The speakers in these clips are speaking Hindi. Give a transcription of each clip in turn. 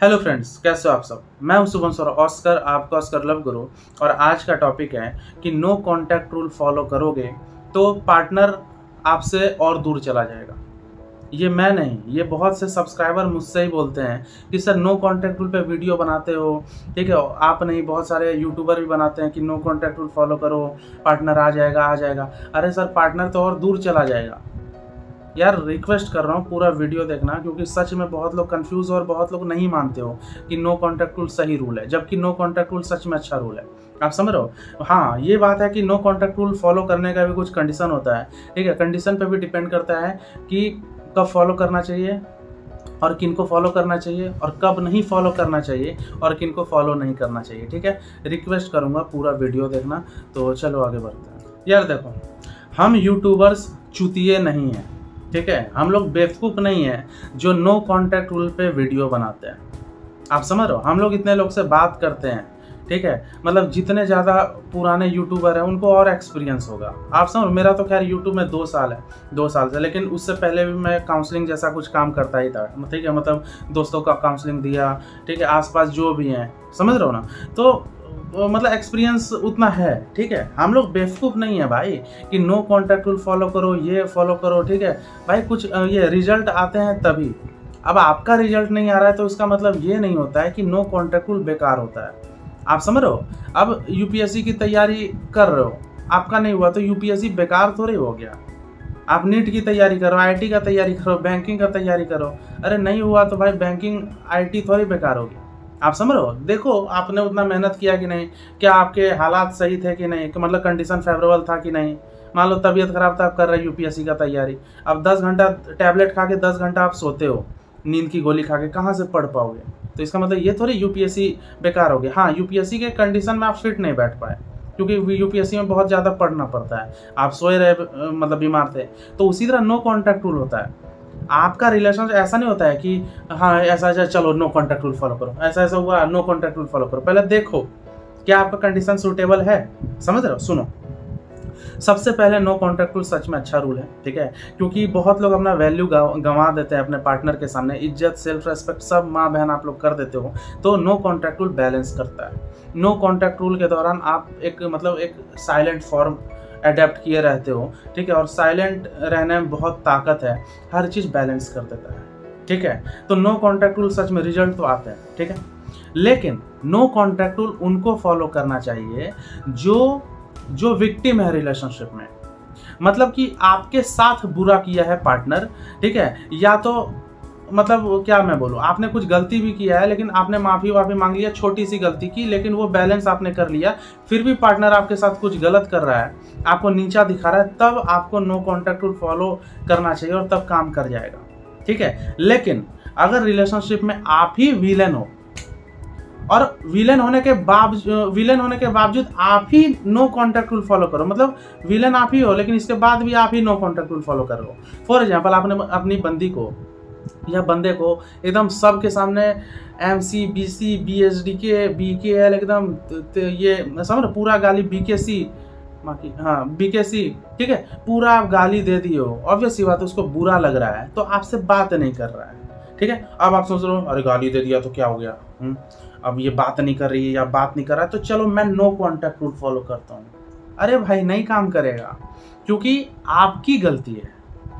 हेलो फ्रेंड्स, कैसे हो आप सब। मैं हूं शुभम सर ऑस्कर, आपका ऑस्कर लव गुरु। और आज का टॉपिक है कि नो कांटेक्ट रूल फॉलो करोगे तो पार्टनर आपसे और दूर चला जाएगा। ये मैं नहीं, ये बहुत से सब्सक्राइबर मुझसे ही बोलते हैं कि सर नो कांटेक्ट रूल पे वीडियो बनाते हो, ठीक है। आप नहीं, बहुत सारे यूट्यूबर भी बनाते हैं कि नो कांटेक्ट रूल फॉलो करो, पार्टनर आ जाएगा। अरे सर, पार्टनर तो और दूर चला जाएगा। यार रिक्वेस्ट कर रहा हूँ पूरा वीडियो देखना, क्योंकि सच में बहुत लोग कंफ्यूज और बहुत लोग नहीं मानते हो कि नो कांटेक्ट रूल सही रूल है, जबकि नो कांटेक्ट रूल सच में अच्छा रूल है। आप समझ रहे हो। हाँ, ये बात है कि नो कांटेक्ट रूल फॉलो करने का भी कुछ कंडीशन होता है, ठीक है। कंडीशन पे भी डिपेंड करता है कि कब फॉलो करना चाहिए और किन को फॉलो करना चाहिए, और कब नहीं फॉलो करना चाहिए और किन को फॉलो नहीं करना चाहिए, ठीक है। रिक्वेस्ट करूँगा पूरा वीडियो देखना। तो चलो आगे बढ़ते हैं। यार देखो, हम यूट्यूबर्स चूतिए नहीं हैं, ठीक है। हम लोग बेवकूफ़ नहीं है जो नो कांटेक्ट रूल पे वीडियो बनाते हैं। आप समझ रहे हो। हम लोग इतने लोग से बात करते हैं, ठीक है। मतलब जितने ज़्यादा पुराने यूट्यूबर हैं उनको और एक्सपीरियंस होगा। आप समझ, मेरा तो खैर यूट्यूब में 2 साल है, 2 साल से। लेकिन उससे पहले भी मैं काउंसलिंग जैसा कुछ काम करता ही था, ठीक है। मतलब दोस्तों का काउंसलिंग दिया, ठीक है। आसपास जो भी हैं, समझ रहे हो ना। तो मतलब एक्सपीरियंस उतना है, ठीक है। हम लोग बेवकूफ़ नहीं है भाई कि नो कांटेक्ट रूल फॉलो करो, ये फॉलो करो, ठीक है भाई। कुछ ये रिजल्ट आते हैं तभी। अब आपका रिजल्ट नहीं आ रहा है तो इसका मतलब ये नहीं होता है कि नो कांटेक्ट रूल बेकार होता है। आप समझ रहे हो। अब यूपीएससी की तैयारी कर रहे हो, आपका नहीं हुआ तो यूपीएससी बेकार थोड़ी हो गया। आप नीट की तैयारी करो, आईटी का तैयारी करो, बैंकिंग का तैयारी करो। अरे नहीं हुआ तो भाई बैंकिंग आईटी थोड़ी बेकार होगी। आप समझ रहे हो। देखो आपने उतना मेहनत किया कि नहीं, क्या आपके हालात सही थे कि नहीं, कि मतलब कंडीशन फेवरेबल था कि नहीं। मान लो तबीयत खराब था, आप कर रहे हो यूपीएससी का तैयारी। अब 10 घंटा टैबलेट खा के 10 घंटा आप सोते हो, नींद की गोली खा के, कहाँ से पढ़ पाओगे। तो इसका मतलब ये थोड़ी यूपीएससी बेकार हो गया। हाँ, यूपीएससी के कंडीशन में आप फिट नहीं बैठ पाए, क्योंकि यूपीएससी में बहुत ज़्यादा पढ़ना पड़ता है। आप सोए रहे, मतलब बीमार थे। तो उसी तरह नो कॉन्टैक्ट रूल होता है। आपका रिलेशन ऐसा नहीं होता है कि हाँ ऐसा चलो नो कॉन्टैक्ट रूल फॉलो करो, ऐसा हुआ नो कॉन्टैक्ट रूल फॉलो करो। पहले देखो क्या आपका कंडीशन सूटेबल है। समझ रहे हो। सुनो, सबसे पहले नो कॉन्टैक्ट रूल सच में अच्छा रूल है, ठीक है। क्योंकि बहुत लोग अपना वैल्यू गंवा देते हैं अपने पार्टनर के सामने, इज्जत, सेल्फ रेस्पेक्ट सब माँ बहन आप लोग कर देते हो। तो नो कॉन्टैक्ट रूल बैलेंस करता है। नो कॉन्टैक्ट रूल के दौरान आप एक साइलेंट फॉर्म अडेप्ट किए रहते हो, ठीक है। और साइलेंट रहने में बहुत ताकत है, हर चीज़ बैलेंस कर देता है, ठीक है। तो नो कॉन्टैक्ट रूल सच में रिजल्ट तो आते हैं, ठीक है। लेकिन नो कॉन्टैक्ट रूल उनको फॉलो करना चाहिए जो विक्टिम है रिलेशनशिप में। मतलब कि आपके साथ बुरा किया है पार्टनर, ठीक है। या तो मतलब क्या मैं बोलूँ, आपने कुछ गलती भी किया है लेकिन आपने माफ़ी मांग लिया, छोटी सी गलती की, लेकिन वो बैलेंस आपने कर लिया। फिर भी पार्टनर आपके साथ कुछ गलत कर रहा है, आपको नीचा दिखा रहा है, तब आपको नो कॉन्टैक्ट रूल फॉलो करना चाहिए और तब काम कर जाएगा, ठीक है। लेकिन अगर रिलेशनशिप में आप ही विलेन हो और विलेन होने के बावजूद आप ही नो कॉन्टैक्ट रूल फॉलो करो, मतलब विलेन आप ही हो लेकिन इसके बाद भी आप ही नो कॉन्टैक्ट रूल फॉलो कर रहे हो। फॉर एग्जाम्पल, आपने अपनी बंदी को या बंदे को एकदम सबके सामने MC BC BSDK BKL एकदम ये समझ, पूरा गाली BKC, हाँ BKC, ठीक है, पूरा आप गाली दे दिए हो। ऑब्वियस सी बात है, उसको बुरा लग रहा है तो आपसे बात नहीं कर रहा है, ठीक है। अब आप सोच रहे हो अरे गाली दे दिया तो क्या हो गया, अब ये बात नहीं कर रही है या बात नहीं कर रहा है तो चलो मैं नो कॉन्टैक्ट रूल फॉलो करता हूँ। अरे भाई नहीं काम करेगा, क्योंकि आपकी गलती है,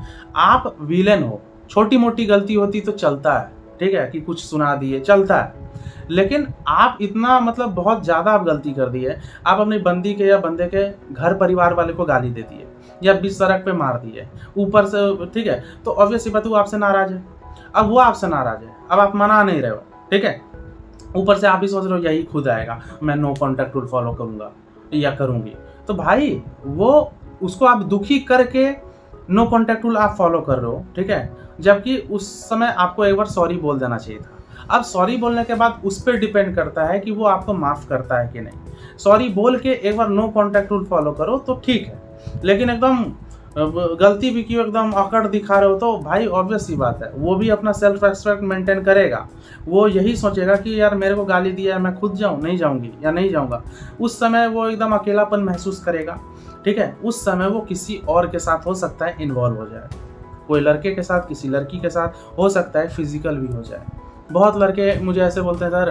आप विलेन हो। छोटी मोटी गलती होती तो चलता है, ठीक है, कि कुछ सुना दिए चलता है। लेकिन आप इतना मतलब बहुत ज़्यादा आप गलती कर दी है। आप अपनी बंदी के या बंदे के घर परिवार वाले को गाली दे दिए या बीच सड़क पे मार दिए ऊपर से, ठीक है। तो ऑब्वियसली बात, वो आपसे नाराज है। अब वो आपसे नाराज है, अब आप मना नहीं रहे हो, ठीक है। ऊपर से आप भी सोच रहे हो यही खुद आएगा, मैं नो कॉन्टैक्ट रूल फॉलो करूँगा या करूँगी। तो भाई वो उसको आप दुखी करके नो कॉन्टैक्ट रूल आप फॉलो कर रहे हो, ठीक है। जबकि उस समय आपको एक बार सॉरी बोल देना चाहिए था। अब सॉरी बोलने के बाद उस पर डिपेंड करता है कि वो आपको माफ़ करता है कि नहीं। सॉरी बोल के एक बार नो कॉन्टैक्ट रूल फॉलो करो तो ठीक है, लेकिन एकदम गलती भी की, एकदम अकड़ दिखा रहे हो तो भाई ऑब्वियस सी बात है वो भी अपना सेल्फ रेस्पेक्ट मेंटेन करेगा। वो यही सोचेगा कि यार मेरे को गाली दिया है, मैं खुद जाऊँ, नहीं जाऊँगी या नहीं जाऊँगा। उस समय वो एकदम अकेलापन महसूस करेगा, ठीक है। उस समय वो किसी और के साथ हो सकता है इन्वॉल्व हो जाए, कोई लड़के के साथ, किसी लड़की के साथ, हो सकता है फिजिकल भी हो जाए। बहुत लड़के मुझे ऐसे बोलते हैं सर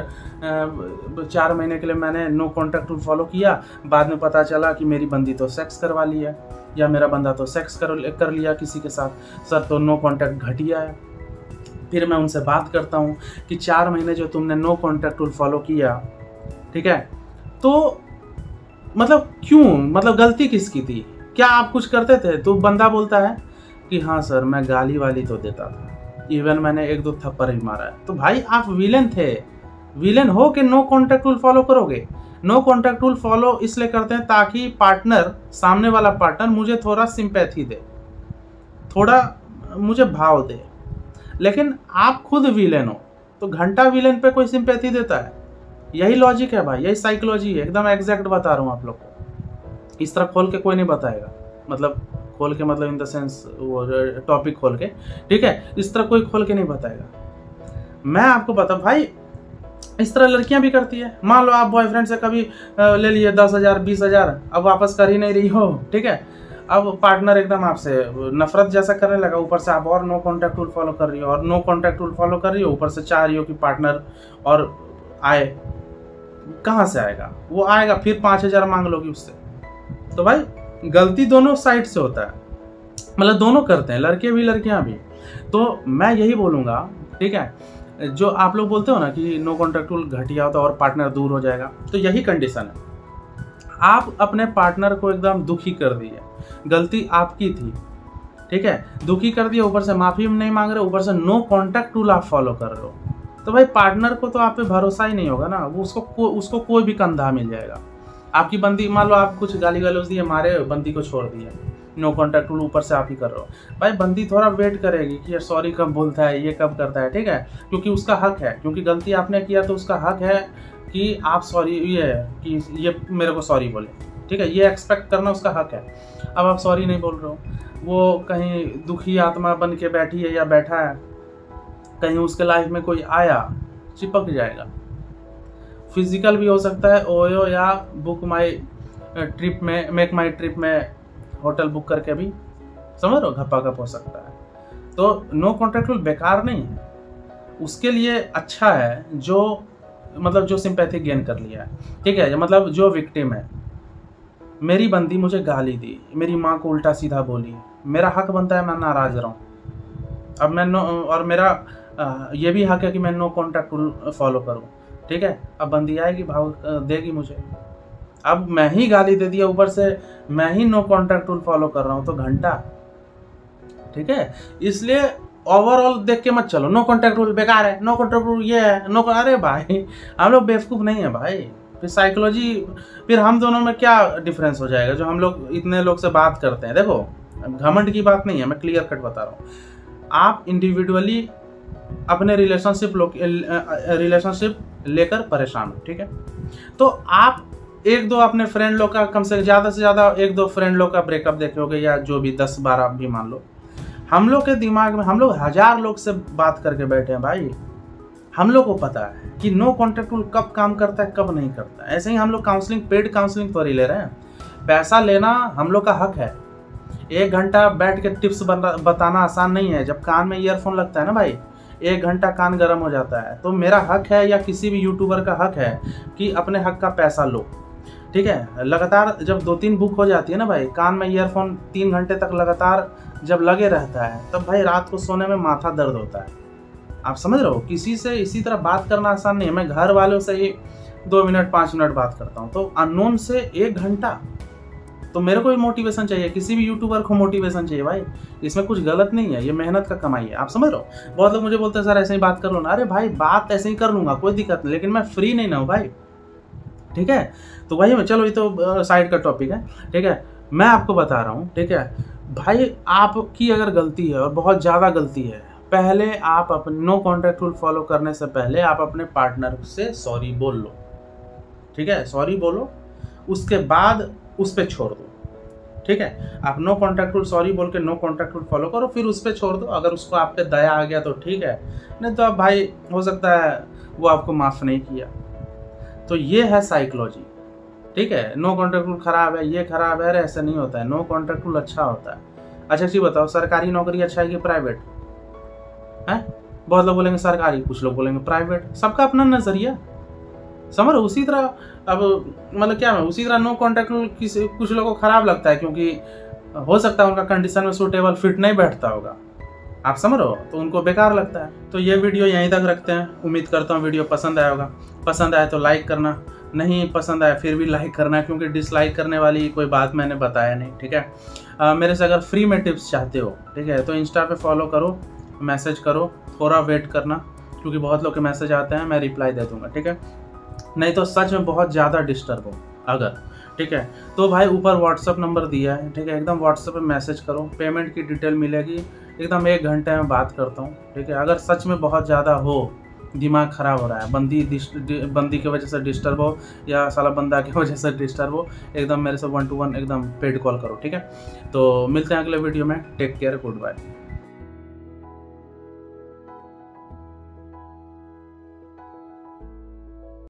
4 महीने के लिए मैंने नो कॉन्टैक्ट रूल फॉलो किया, बाद में पता चला कि मेरी बंदी तो सेक्स करवा ली है या मेरा बंदा तो सेक्स कर लिया किसी के साथ, सर तो नो कॉन्टैक्ट घटिया है। फिर मैं उनसे बात करता हूँ कि 4 महीने जो तुमने नो कॉन्टैक्ट रूल फॉलो किया, ठीक है, तो मतलब क्यों, मतलब गलती किसकी थी, क्या आप कुछ करते थे? तो बंदा बोलता है कि हाँ सर मैं गाली वाली तो देता था, इवन मैंने 1-2 थप्पड़ भी मारा है। तो भाई आप विलेन थे, विलेन हो कि नो कॉन्टैक्ट रूल फॉलो करोगे? नो कॉन्टैक्ट रूल फॉलो इसलिए करते हैं ताकि पार्टनर, सामने वाला पार्टनर मुझे थोड़ा सिंपैथी दे, थोड़ा मुझे भाव दे। लेकिन आप खुद विलेन हो तो घंटा विलेन पे कोई सिंपैथी देता है? यही लॉजिक है भाई, यही साइकोलॉजी है, एकदम एग्जैक्ट बता रहा हूँ आप लोग को। इस तरह खोल के कोई नहीं बताएगा, मतलब खोल के मतलब इन द सेंस वो टॉपिक खोल के, ठीक है, इस तरह कोई खोल के नहीं बताएगा। मैं आपको बता भाई, इस तरह लड़कियां भी करती है। मान लो आप बॉयफ्रेंड से कभी ले लिए 10,000 20,000, अब वापस कर ही नहीं रही हो, ठीक है, अब पार्टनर एकदम आपसे नफरत जैसा करने लगा, ऊपर से आप और नो कॉन्टैक्ट रूल फॉलो कर रही हो, और नो कॉन्टैक्ट रूल फॉलो कर रही हो, ऊपर से चाह रही हो कि पार्टनर और आए। कहाँ से आएगा वो? आएगा फिर 5,000 मांग लोगी उससे। तो भाई गलती दोनों साइड से होता है, मतलब दोनों करते हैं, लड़के भी लड़कियां भी। तो मैं यही बोलूँगा, ठीक है, जो आप लोग बोलते हो ना कि नो कॉन्टैक्ट रूल घटिया होता है और पार्टनर दूर हो जाएगा, तो यही कंडीशन है। आप अपने पार्टनर को एकदम दुखी कर दिए, गलती आपकी थी, ठीक है, दुखी कर दिया, ऊपर से माफ़ी नहीं मांग रहे, ऊपर से नो कॉन्टैक्ट रूल आप फॉलो कर रहे हो, तो भाई पार्टनर को तो आप पे भरोसा ही नहीं होगा ना, वो उसको कोई भी कंधा मिल जाएगा। आपकी बंदी, मान लो आप कुछ गाली गलौज दिए, मारे, बंदी को छोड़ दिए, नो कॉन्टैक्ट रूल ऊपर से आप ही कर रहे हो, भाई बंदी थोड़ा वेट करेगी कि यार सॉरी कब बोलता है, ये कब करता है, ठीक है, क्योंकि उसका हक है, क्योंकि गलती आपने किया तो उसका हक है कि आप सॉरी, कि ये मेरे को सॉरी बोले, ठीक है, ये एक्सपेक्ट करना उसका हक है। अब आप सॉरी नहीं बोल रहे हो, वो कहीं दुखी आत्मा बन के बैठी है या बैठा है, कहीं उसके लाइफ में कोई आया, चिपक जाएगा। फिजिकल भी हो सकता है, ओयो या बुक माई ट्रिप में, मेक माई ट्रिप में होटल बुक करके भी, समझ रहे हो, घप्पा-घप हो सकता है। तो नो कॉन्टैक्ट रूल बेकार नहीं है, उसके लिए अच्छा है जो, मतलब जो सिंपैथी गेन कर लिया है, ठीक है, मतलब जो विक्टिम है, मेरी बंदी मुझे गाली दी, मेरी माँ को उल्टा सीधा बोली, मेरा हक बनता है मैं नाराज रहूं, अब मैं नो, और मेरा ये भी हक है कि मैं नो कॉन्टैक्ट रूल फॉलो करूं, ठीक है। अब बंदी आएगी, भाव देगी मुझे, अब मैं ही गाली दे दिया, ऊपर से मैं ही नो कॉन्टैक्ट रूल फॉलो कर रहा हूं, तो घंटा, ठीक है। इसलिए ओवरऑल देख के मत चलो, नो कॉन्टैक्ट रूल बेकार है, नो कॉन्टैक्ट रूल ये है, नो, अरे भाई हम लोग बेवकूफ़ नहीं है भाई, फिर साइकोलॉजी, फिर हम दोनों में क्या डिफरेंस हो जाएगा जो हम लोग इतने लोग से बात करते हैं। देखो घमंड की बात नहीं है, मैं क्लियर कट बता रहा हूँ, आप इंडिविजुअली अपने रिलेशनशिप लेकर परेशान हो, ठीक है, तो आप 1-2 अपने फ्रेंड लोग का, कम से ज़्यादा 1-2 फ्रेंड लोग का ब्रेकअप देखे होगे, या जो भी 10-12 भी मान लो। हम लोग के दिमाग में, हम लोग 1000 लोग से बात करके बैठे हैं भाई, हम लोग को पता है कि नो कॉन्टैक्ट रूल कब काम करता है कब नहीं करता है। ऐसे ही हम लोग काउंसलिंग, पेड काउंसलिंग तो नहीं ले रहे हैं, पैसा लेना हम लोग का हक है। 1 घंटा बैठ के टिप्स बताना आसान नहीं है, जब कान में ईयरफोन लगता है ना भाई, 1 घंटा कान गर्म हो जाता है। तो मेरा हक है, या किसी भी यूट्यूबर का हक है कि अपने हक का पैसा लो, ठीक है। लगातार जब 2-3 बुक हो जाती है ना भाई, कान में ईयरफोन 3 घंटे तक लगातार जब लगे रहता है, तब भाई रात को सोने में माथा दर्द होता है। आप समझ रहे हो, किसी से इसी तरह बात करना आसान नहीं है। मैं घर वालों से ही 2 मिनट 5 मिनट बात करता हूँ, तो अननोन से 1 घंटा, तो मेरे को भी मोटिवेशन चाहिए, किसी भी यूट्यूबर को मोटिवेशन चाहिए भाई, इसमें कुछ गलत नहीं है, ये मेहनत का कमाई है। आप समझ रहे हो, बहुत लोग मुझे बोलते हैं सर ऐसे ही बात कर लो ना, अरे भाई बात ऐसे ही कर लूंगा, कोई दिक्कत नहीं, लेकिन मैं फ्री नहीं ना हूँ भाई, ठीक है। तो वही मैं, चलो ये तो साइड का टॉपिक है, ठीक है, मैं आपको बता रहा हूँ, ठीक है भाई, आपकी अगर गलती है और बहुत ज़्यादा गलती है, पहले आप अपने नो कॉन्टैक्ट रूल फॉलो करने से पहले आप अपने पार्टनर से सॉरी बोल लो, ठीक है, सॉरी बोलो, उसके बाद उस पर छोड़ दो, ठीक है। आप नो कॉन्टैक्ट रूल सॉरी बोल के नो कॉन्टैक्ट रूल फॉलो करो, फिर उस पर छोड़ दो। अगर उसको आप पे दया आ गया तो ठीक है, नहीं तो अब भाई हो सकता है वो आपको माफ़ नहीं किया। तो ये है साइकोलॉजी, ठीक है। नो कॉन्टैक्ट रूल खराब है, ये खराब है, ऐसा नहीं होता है, नो कॉन्टैक्ट रूल अच्छा होता है। अच्छा चीज बताओ, सरकारी नौकरी अच्छा है कि प्राइवेट है? बहुत लोग बोलेंगे सरकारी, कुछ लोग बोलेंगे प्राइवेट, सबका अपना नज़रिया। समझ, उसी तरह अब मतलब क्या है, उसी तरह नो कॉन्टैक्ट रूल किसी कुछ लोगों को ख़राब लगता है, क्योंकि हो सकता है उनका कंडीशन में सूटेबल फिट नहीं बैठता होगा, आप समझ रहे हो, तो उनको बेकार लगता है। तो ये वीडियो यहीं तक रखते हैं। उम्मीद करता हूँ वीडियो पसंद आया होगा। पसंद आए तो लाइक करना, नहीं पसंद आए फिर भी लाइक करना, क्योंकि डिसलाइक करने वाली कोई बात मैंने बताया नहीं, ठीक है। मेरे से अगर फ्री में टिप्स चाहते हो, ठीक है, तो इंस्टा पे फॉलो करो, मैसेज करो, थोड़ा वेट करना, क्योंकि बहुत लोग के मैसेज आते हैं, मैं रिप्लाई दे दूँगा, ठीक है। नहीं तो सच में बहुत ज़्यादा डिस्टर्ब हो अगर, ठीक है, तो भाई ऊपर व्हाट्सअप नंबर दिया है, ठीक है, एकदम व्हाट्सअप पे मैसेज करो, पेमेंट की डिटेल मिलेगी, एकदम 1 घंटे में बात करता हूँ, ठीक है। अगर सच में बहुत ज़्यादा हो, दिमाग ख़राब हो रहा है, बंदी की वजह से डिस्टर्ब हो या साला बंदा की वजह से डिस्टर्ब हो, एकदम मेरे से 1 to 1 एकदम पेड कॉल करो, ठीक है। तो मिलते हैं अगले वीडियो में, टेक केयर, गुड बाय।